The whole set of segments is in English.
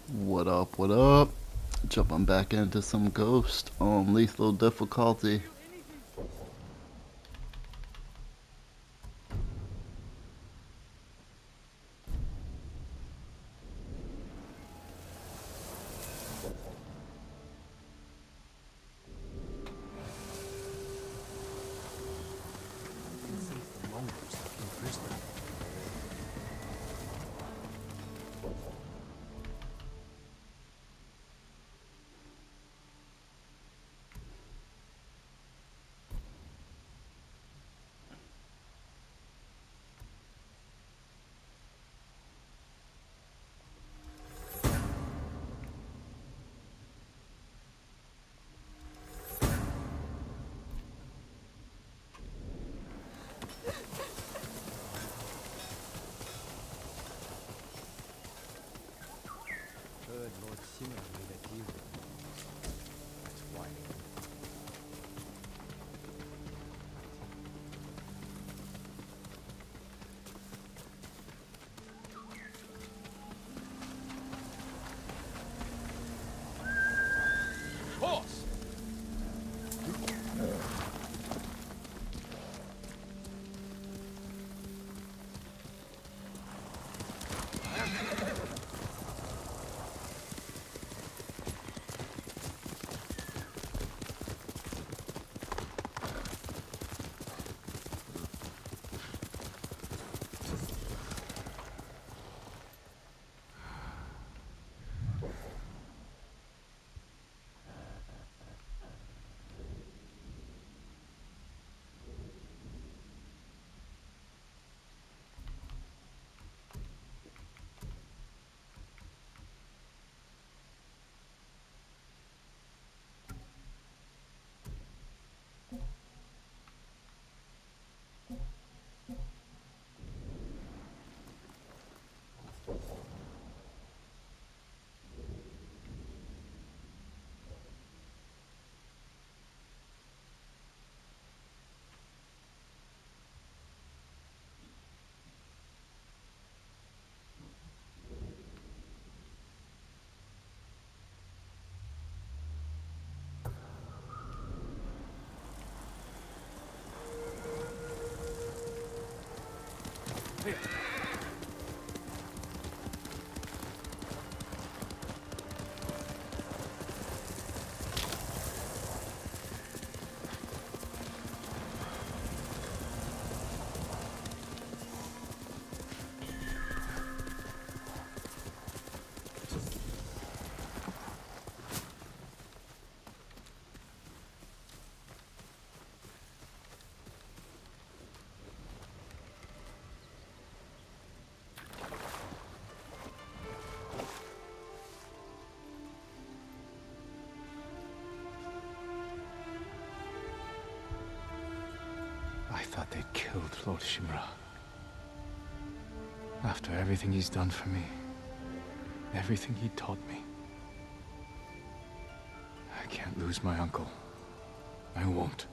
What up, what up? Jumping back into some Ghost on lethal difficulty. Heard Lord Simon made a deal. That's why. Horse! Here. I thought they'd killed Lord Shimura. After everything he's done for me, everything he taught me. I can't lose my uncle. I won't.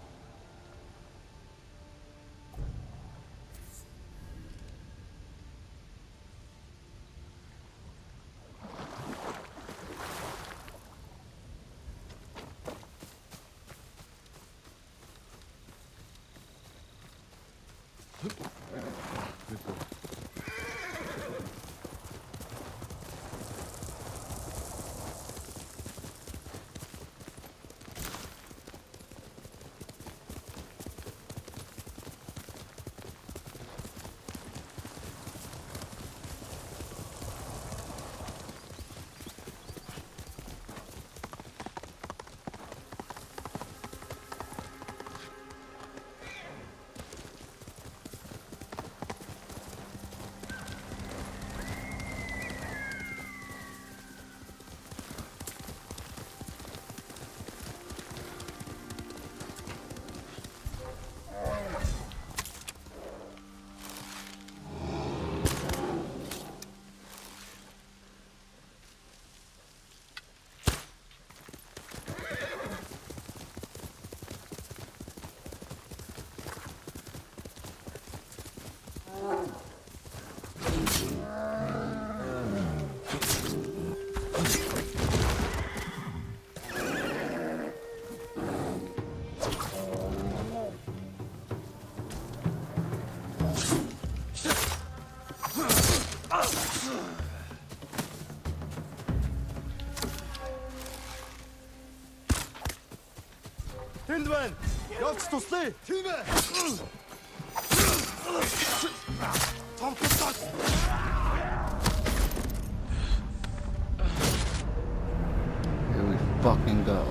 Тэнд байна. Явц туслая. Тийм ээ. Цомтолтой. Here we fucking go.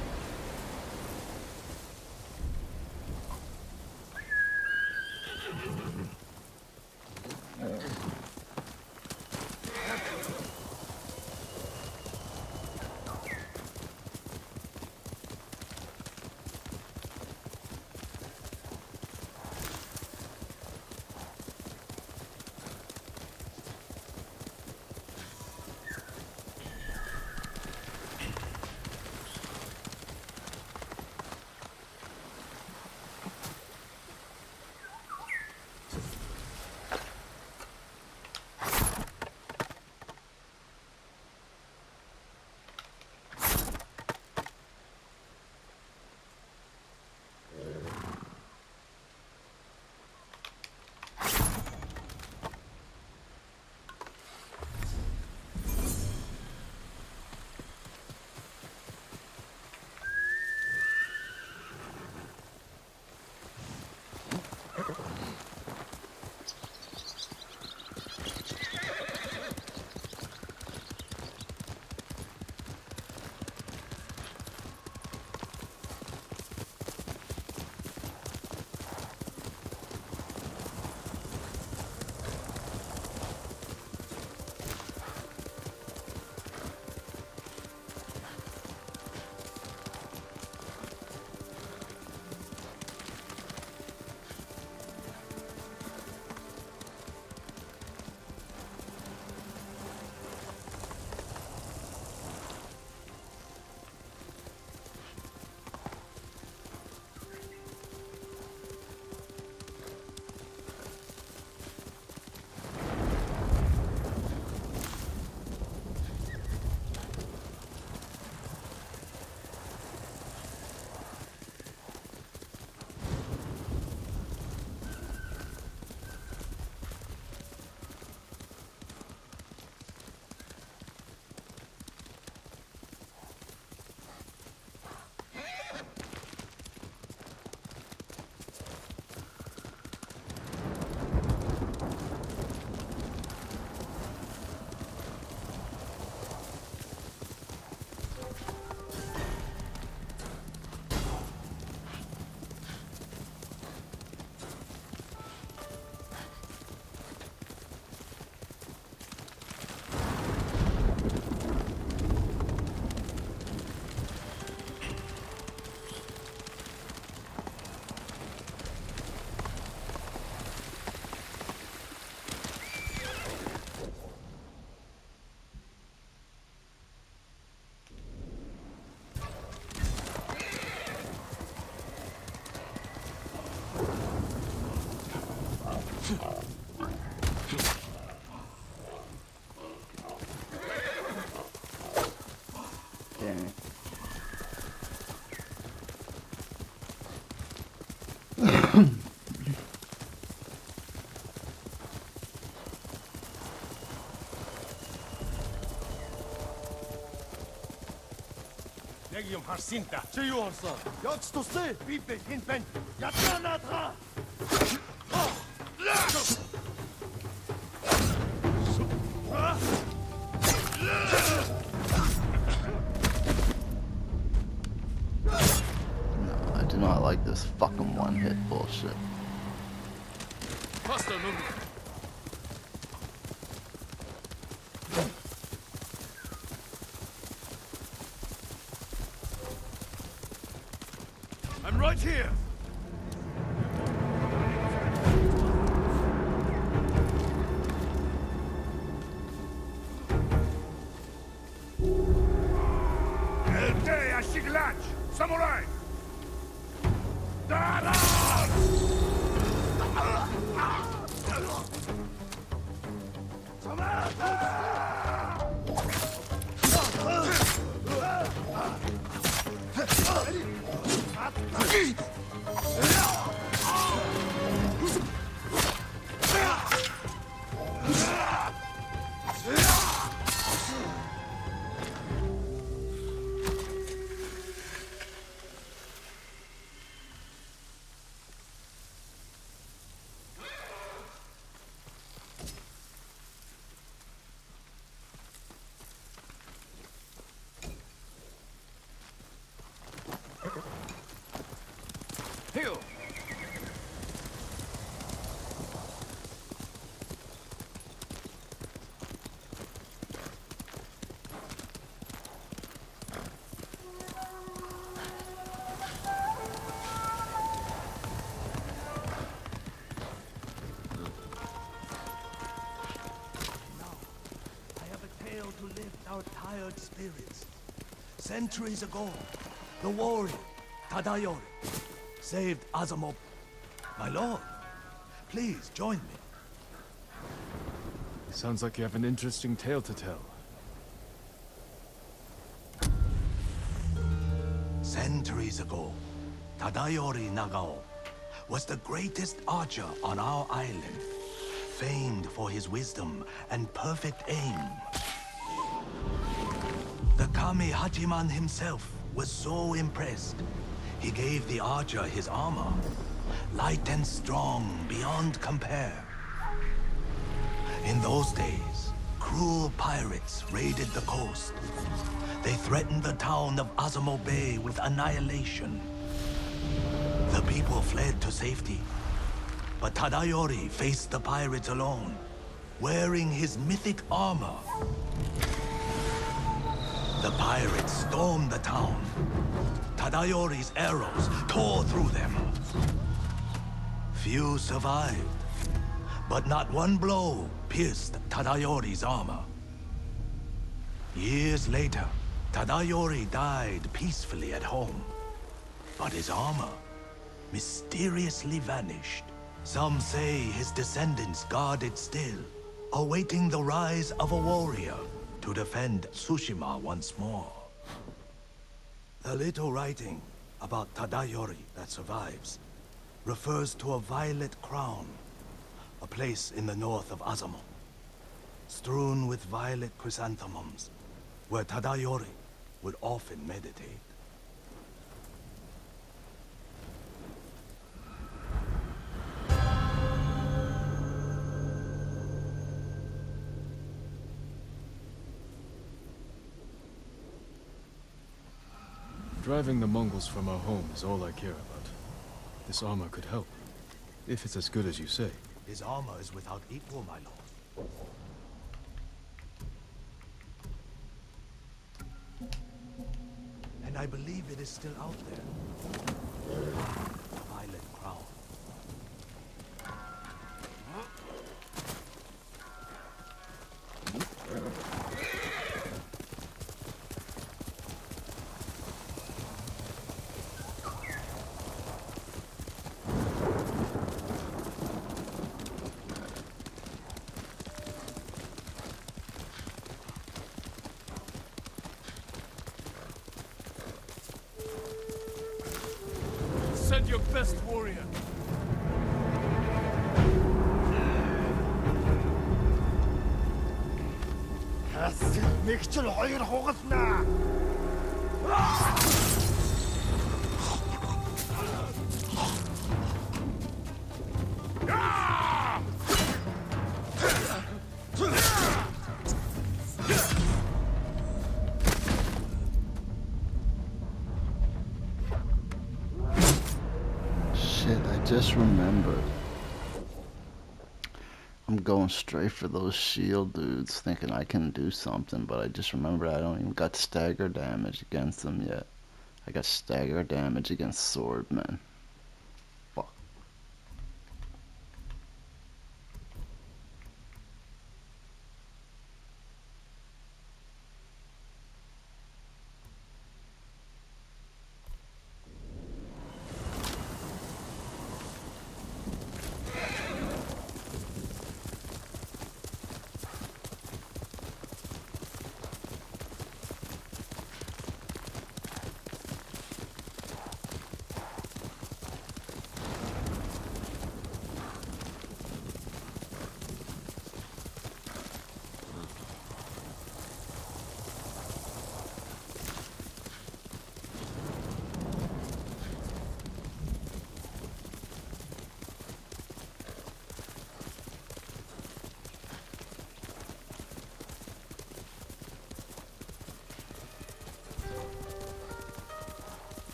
Яг юм харсан да. Чи юу харсан? Явц туслая. Би тэнд байна. Ятгаа наадгаа. No, I do not like this fucking one-hit bullshit. Faster, move. I'm right here. Elde a Shiglach, Samurai. Dara! to lift our tired spirits. Centuries ago, the warrior, Tadayori, saved Azamo. My lord, please join me. Sounds like you have an interesting tale to tell. Centuries ago, Tadayori Nagao was the greatest archer on our island, famed for his wisdom and perfect aim. The Kami Hachiman himself was so impressed, he gave the archer his armor, light and strong beyond compare. In those days, cruel pirates raided the coast. They threatened the town of Azamo Bay with annihilation. The people fled to safety, but Tadayori faced the pirates alone, wearing his mythic armor. The pirates stormed the town. Tadayori's arrows tore through them. Few survived, but not one blow pierced Tadayori's armor. Years later, Tadayori died peacefully at home, but his armor mysteriously vanished. Some say his descendants guard it still, awaiting the rise of a warrior to defend Tsushima once more. The little writing about Tadayori that survives refers to a violet crown, a place in the north of Azamo, strewn with violet chrysanthemums, where Tadayori would often meditate. Driving the Mongols from our home is all I care about. This armor could help, if it's as good as you say. His armor is without equal, my lord. And I believe it is still out there. The violet crown. Send your best warrior. Мэгчл хоёр хугалнаа. Shit, I just remembered. I'm going straight for those shield dudes, thinking I can do something, but I just remembered I don't even got stagger damage against them yet. I got stagger damage against swordmen. Fuck.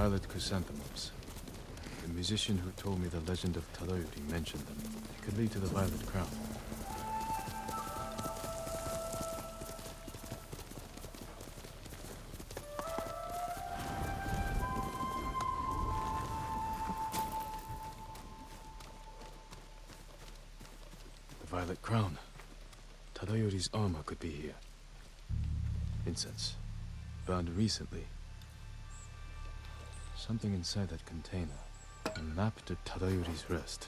Violet chrysanthemums. The musician who told me the legend of Tadayori mentioned them. It could lead to the Violet Crown. The Violet Crown. Tadayori's armor could be here. Incense. Found recently. Something inside that container. A map to Tadayori's rest.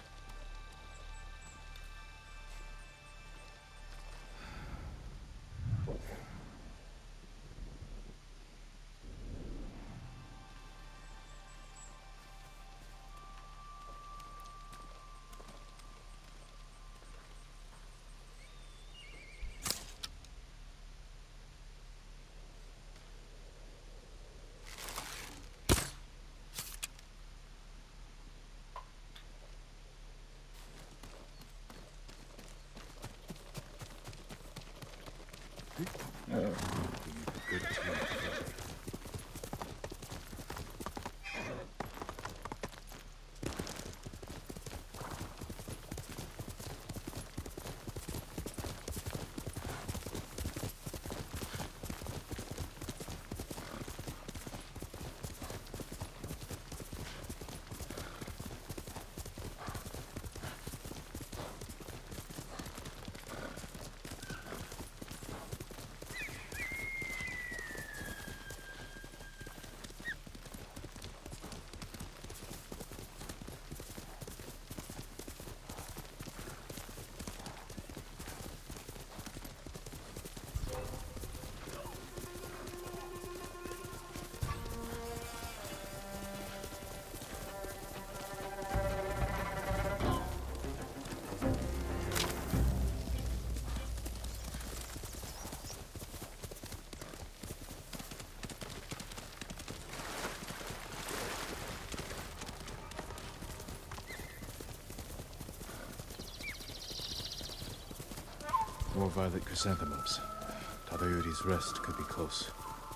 More violet chrysanthemums. Tadayori's rest could be close.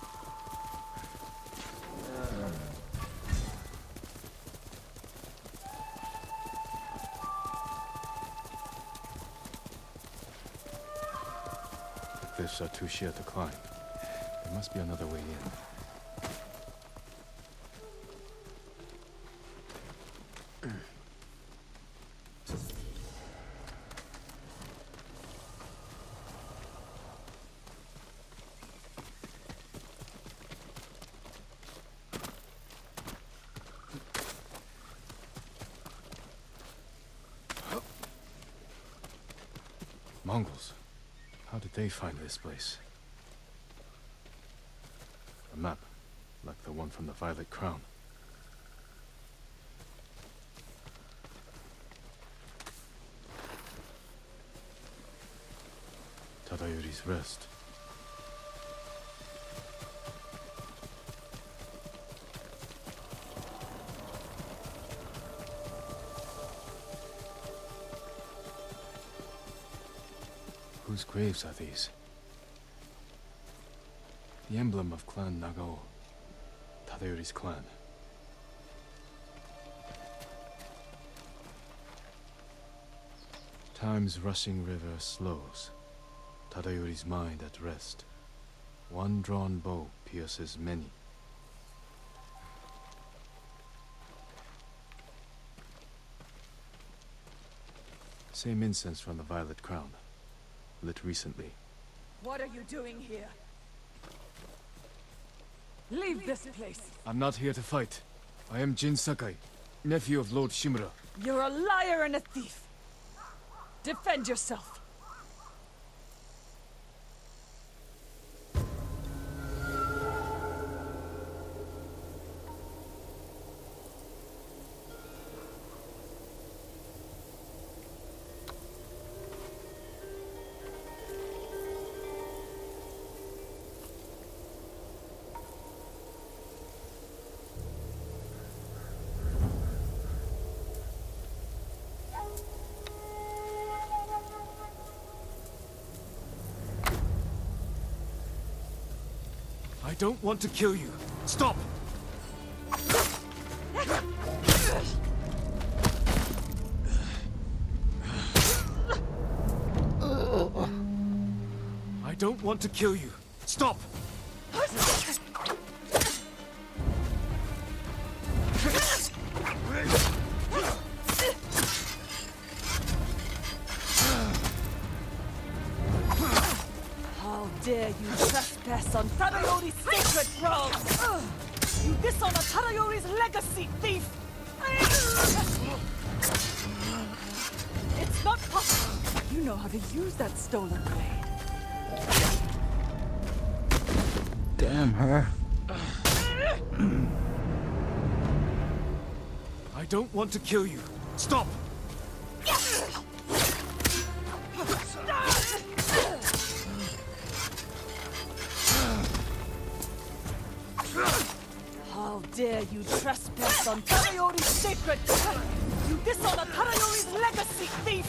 The cliffs are too sheer to climb. There must be another way in. Mongols. How did they find this place? A map, like the one from the Violet Crown. Tadayori's rest. Whose graves are these? The emblem of Clan Nagao. Tadayori's clan. Time's rushing river slows. Tadayori's mind at rest. One drawn bow pierces many. Same incense from the Violet Crown. Lit recently. What are you doing here? Leave this place! I'm not here to fight. I am Jin Sakai, nephew of Lord Shimura. You're a liar and a thief! Defend yourself! I don't want to kill you. Stop! I don't want to kill you. Stop! How dare you trespass on Tadayori's sacred throne! You dishonor Tadayori's legacy, thief! It's not possible! You know how to use that stolen blade. Damn her. I don't want to kill you. Stop! How dare you trespass on Tadayori's sacred throne! You dishonor Tadayori's legacy, thief!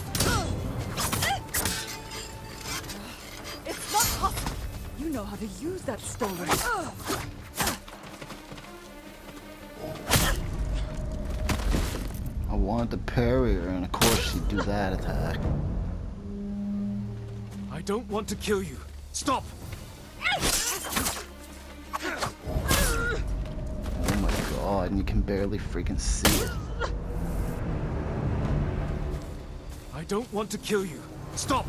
It's not possible! You know how to use that stolen. I wanted to parry her, and of course she'd do that attack. I don't want to kill you. Stop! Oh my god, and you can barely freaking see it. I don't want to kill you. Stop!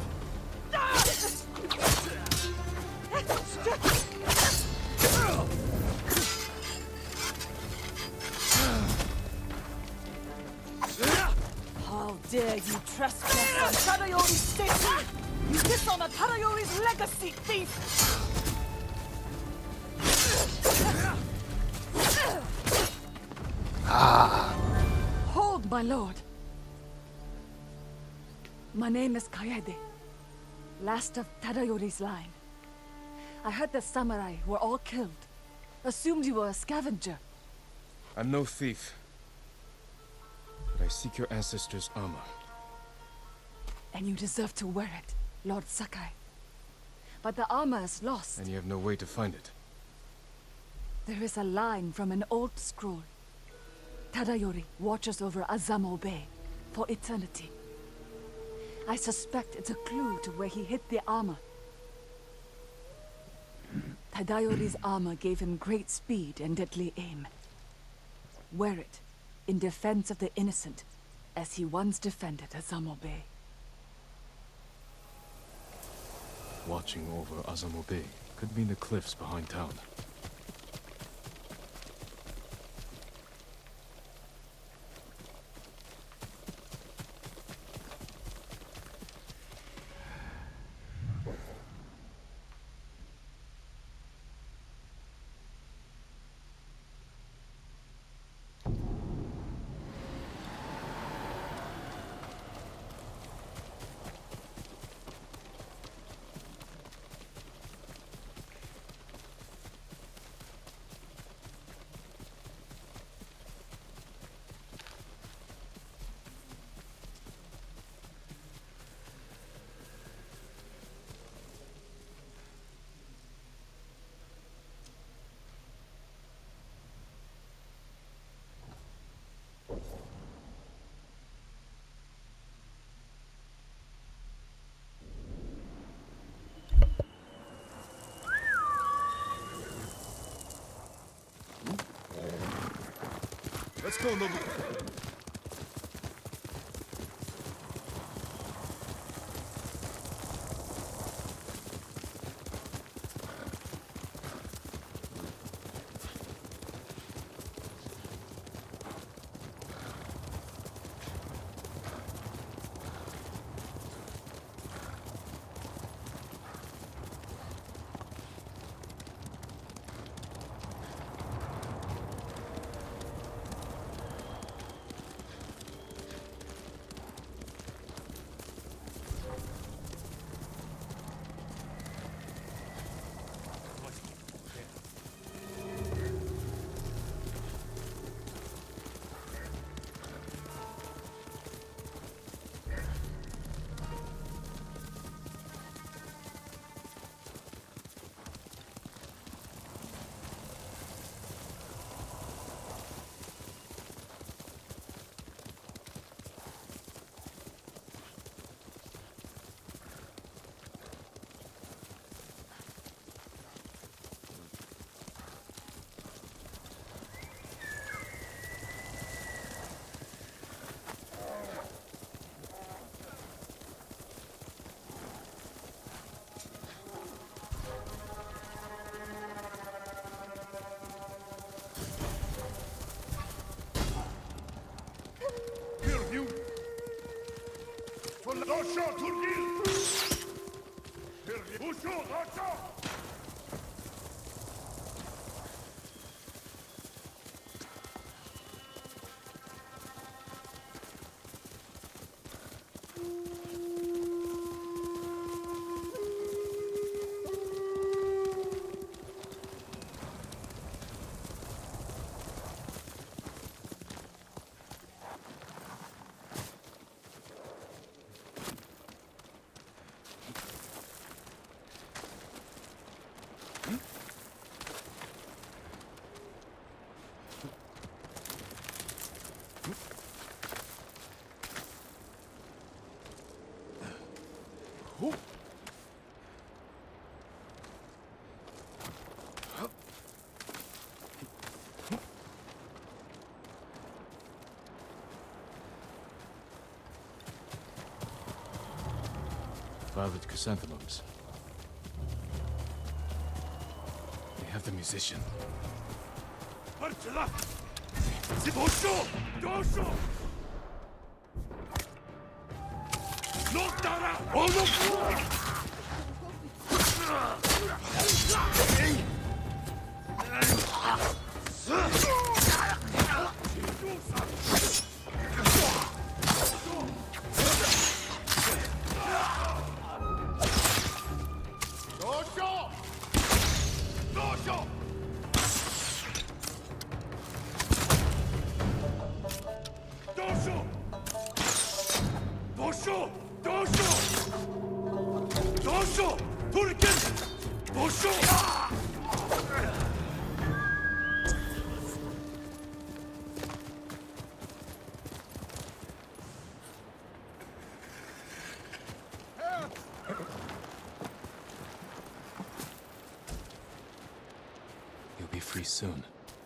How dare you trespass on Tadayori's sacred! You dishonor Tadayori's legacy, thief! Hold, my lord. My name is Kaede, last of Tadayori's line. I heard the samurai were all killed. Assumed you were a scavenger. I'm no thief. But I seek your ancestors' armor. And you deserve to wear it, Lord Sakai. But the armor is lost. And you have no way to find it. There is a line from an old scroll. Tadayori watches over Azamo Bay for eternity. I suspect it's a clue to where he hid the armor. Tadayori's armor gave him great speed and deadly aim. Wear it in defense of the innocent, as he once defended Azamo Bay. Watching over Azamo Bay could mean the cliffs behind town. Let's go, Nobu. Violet chrysanthemums. They have the musician. You'll be free soon.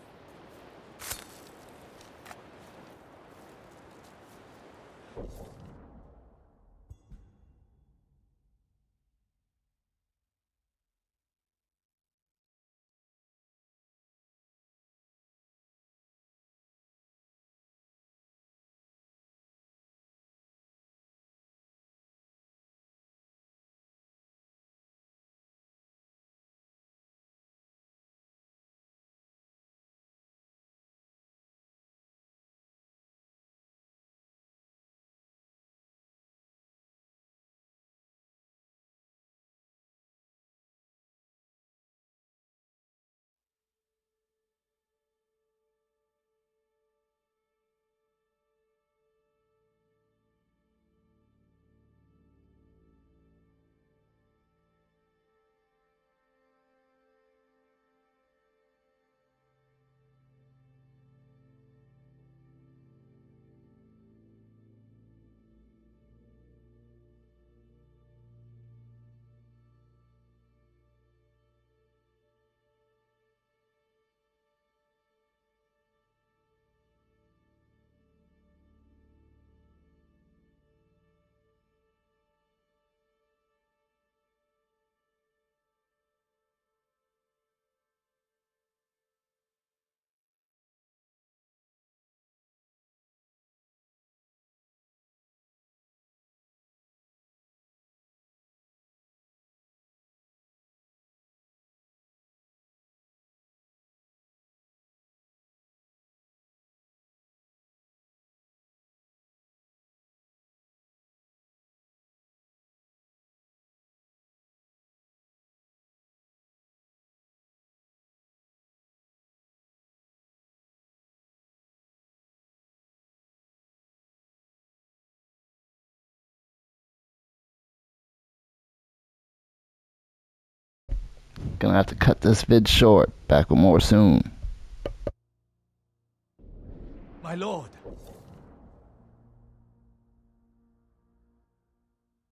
Gonna have to cut this vid short. Back with more soon. My lord,